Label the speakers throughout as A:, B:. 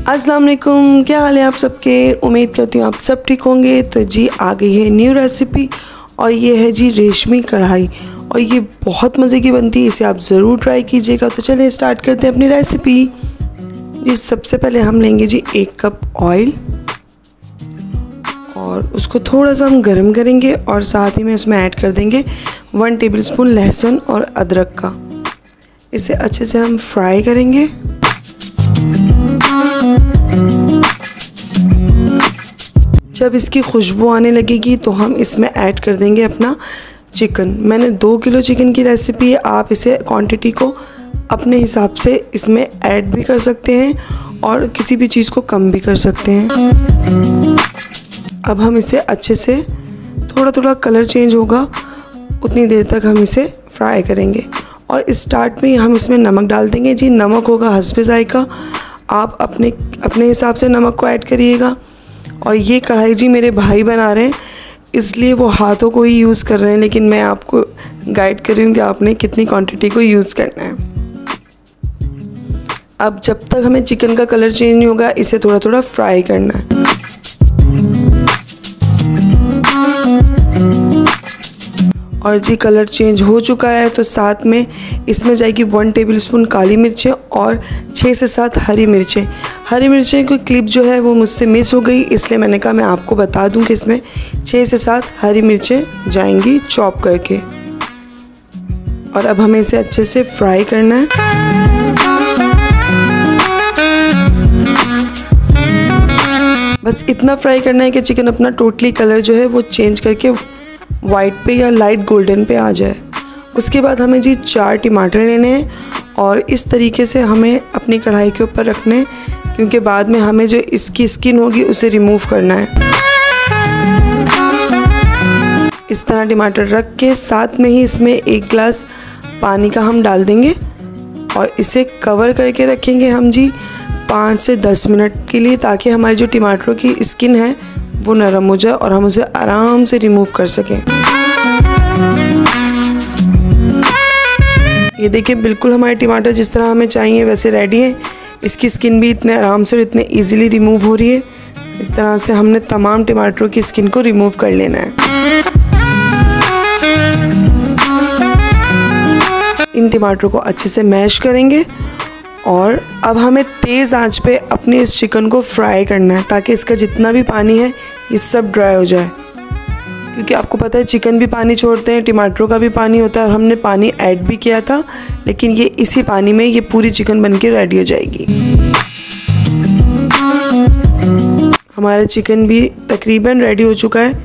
A: अस्सलाम वालेकुम, क्या हाल है आप सबके। उम्मीद करती हूँ आप सब ठीक होंगे। तो जी आ गई है न्यू रेसिपी और ये है जी रेशमी कढ़ाई और ये बहुत मज़े की बनती है, इसे आप ज़रूर ट्राई कीजिएगा। तो चलिए स्टार्ट करते हैं अपनी रेसिपी। जी सबसे पहले हम लेंगे जी 1 कप ऑयल और उसको थोड़ा सा हम गर्म करेंगे और साथ ही में उसमें ऐड कर देंगे 1 टेबलस्पून लहसुन और अदरक का। इसे अच्छे से हम फ्राई करेंगे। जब इसकी खुशबू आने लगेगी तो हम इसमें ऐड कर देंगे अपना चिकन। मैंने 2 किलो चिकन की रेसिपी है, आप इसे क्वांटिटी को अपने हिसाब से इसमें ऐड भी कर सकते हैं और किसी भी चीज़ को कम भी कर सकते हैं। अब हम इसे अच्छे से थोड़ा थोड़ा कलर चेंज होगा उतनी देर तक हम इसे फ्राई करेंगे। और स्टार्ट में हम इसमें नमक डाल देंगे जी। नमक होगा हस्बे जायका, आप अपने हिसाब से नमक को ऐड करिएगा। और ये कढ़ाई जी मेरे भाई बना रहे हैं इसलिए वो हाथों को ही यूज़ कर रहे हैं, लेकिन मैं आपको गाइड कर रही हूँ कि आपने कितनी क्वांटिटी को यूज़ करना है। अब जब तक हमें चिकन का कलर चेंज नहीं होगा इसे थोड़ा थोड़ा फ्राई करना है। और जी कलर चेंज हो चुका है तो साथ में इसमें जाएगी 1 टेबलस्पून काली मिर्चें और 6 से 7 हरी मिर्चें। हरी मिर्चें की क्लिप जो है वो मुझसे मिस हो गई, इसलिए मैंने कहा मैं आपको बता दूं कि इसमें 6 से 7 हरी मिर्चें जाएंगी चॉप करके। और अब हमें इसे अच्छे से फ्राई करना है। बस इतना फ्राई करना है कि चिकन अपना टोटली कलर जो है वो चेंज करके वाइट पे या लाइट गोल्डन पे आ जाए। उसके बाद हमें जी 4 टमाटर लेने हैं और इस तरीके से हमें अपनी कढ़ाई के ऊपर रखने हैं, क्योंकि बाद में हमें जो इसकी स्किन होगी उसे रिमूव करना है। इस तरह टमाटर रख के साथ में ही इसमें 1 गिलास पानी का हम डाल देंगे और इसे कवर करके रखेंगे हम जी 5 से 10 मिनट के लिए, ताकि हमारी जो टमाटरों की स्किन है वो नरम हो जाए और हम उसे आराम से रिमूव कर सकें। ये देखिए बिल्कुल हमारे टमाटर जिस तरह हमें चाहिए वैसे रेडी है। इसकी स्किन भी इतने आराम से और इतने इजीली रिमूव हो रही है। इस तरह से हमने तमाम टमाटरों की स्किन को रिमूव कर लेना है। इन टमाटरों को अच्छे से मैश करेंगे और अब हमें तेज़ आंच पे अपने इस चिकन को फ्राई करना है, ताकि इसका जितना भी पानी है ये सब ड्राई हो जाए। क्योंकि आपको पता है चिकन भी पानी छोड़ते हैं, टमाटरों का भी पानी होता है और हमने पानी ऐड भी किया था, लेकिन ये इसी पानी में ये पूरी चिकन बनके रेडी हो जाएगी। हमारा चिकन भी तकरीबन रेडी हो चुका है।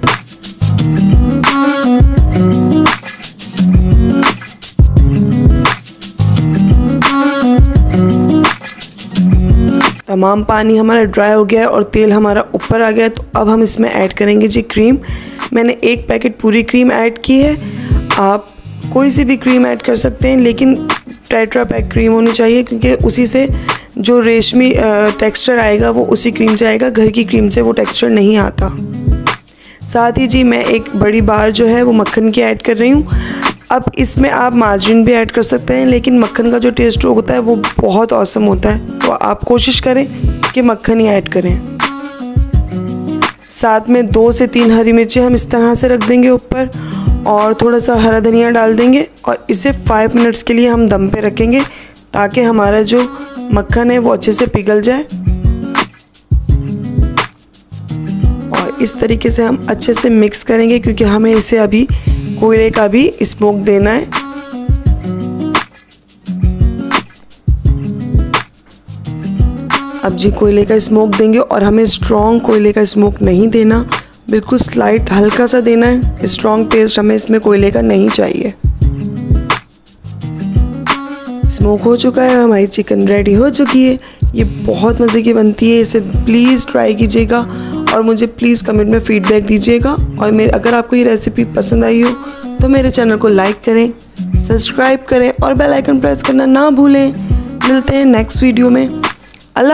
A: तमाम पानी हमारा ड्राई हो गया है और तेल हमारा ऊपर आ गया है। तो अब हम इसमें ऐड करेंगे जी क्रीम। मैंने 1 पैकेट पूरी क्रीम ऐड की है, आप कोई सी भी क्रीम ऐड कर सकते हैं, लेकिन टेट्रा पैक क्रीम होनी चाहिए, क्योंकि उसी से जो रेशमी टेक्सचर आएगा वो उसी क्रीम से आएगा। घर की क्रीम से वो टेक्सचर नहीं आता। साथ ही जी मैं एक बड़ी बार जो है वो मक्खन की ऐड कर रही हूँ। अब इसमें आप मार्जिन भी ऐड कर सकते हैं, लेकिन मक्खन का जो टेस्ट होता है वो बहुत औसम होता है, तो आप कोशिश करें कि मक्खन ही ऐड करें। साथ में 2 से 3 हरी मिर्चें हम इस तरह से रख देंगे ऊपर और थोड़ा सा हरा धनिया डाल देंगे और इसे 5 मिनट्स के लिए हम दम पे रखेंगे, ताकि हमारा जो मक्खन है वो अच्छे से पिघल जाए। और इस तरीके से हम अच्छे से मिक्स करेंगे, क्योंकि हमें इसे अभी कोयले का भी स्मोक देना है। अब जी कोयले का स्मोक देंगे और हमें स्ट्रॉन्ग कोयले का स्मोक नहीं देना, बिल्कुल स्लाइट हल्का सा देना है। स्ट्रॉन्ग टेस्ट हमें इसमें कोयले का नहीं चाहिए। स्मोक हो चुका है और हमारी चिकन रेडी हो चुकी है। ये बहुत मज़े की बनती है, इसे प्लीज़ ट्राई कीजिएगा और मुझे प्लीज़ कमेंट में फीडबैक दीजिएगा। और अगर आपको ये रेसिपी पसंद आई हो तो मेरे चैनल को लाइक करें, सब्सक्राइब करें और बेल आइकन प्रेस करना ना भूलें। मिलते हैं नेक्स्ट वीडियो में।